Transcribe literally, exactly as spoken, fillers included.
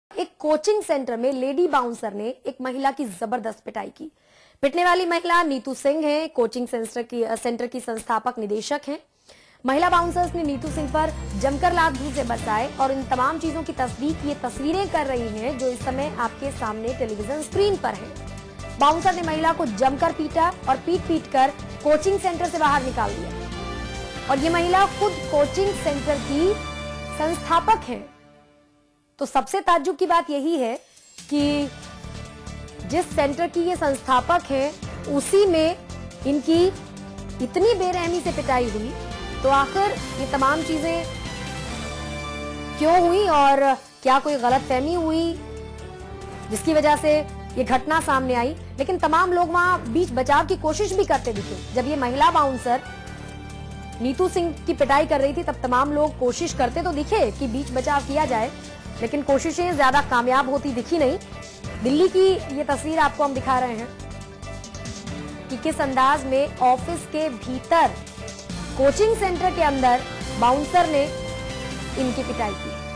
एक coaching centre में lady bouncer ने एक महिला की जबरदस्त पिटाई की। पिटने वाली महिला नीतू सिंह है, कोचिंग सेंटर की सेंटर की संस्थापक निदेशक हैं। महिला बाउंसर्स ने नीतू सिंह पर जमकर लात घूंसे बरसाए और इन तमाम चीजों की तस्दीक ये तस्वीरें कर रही हैं जो इस समय आपके सामने टेलीविजन स्क्रीन पर है। बाउंसर ने महिला को जमकर पीटा और पीट पीट कर कोचिंग सेंटर से बाहर निकाल दिया और ये महिला खुद कोचिंग सेंटर की संस्थापक है। तो सबसे ताज्जुब की बात यही है कि जिस सेंटर की ये संस्थापक है उसी में इनकी इतनी बेरहमी से पिटाई हुई। तो आखिर ये तमाम चीजें क्यों हुई और क्या कोई गलतफहमी हुई जिसकी वजह से ये घटना सामने आई। लेकिन तमाम लोग वहां बीच बचाव की कोशिश भी करते दिखे। जब ये महिला बाउंसर नीतू सिंह की पिटाई कर रही थी तब तमाम लोग कोशिश करते तो दिखे कि बीच बचाव किया जाए, लेकिन कोशिशें ज्यादा कामयाब होती दिखी नहीं। दिल्ली की ये तस्वीर आपको हम दिखा रहे हैं कि किस अंदाज में ऑफिस के भीतर कोचिंग सेंटर के अंदर बाउंसर ने इनकी पिटाई की।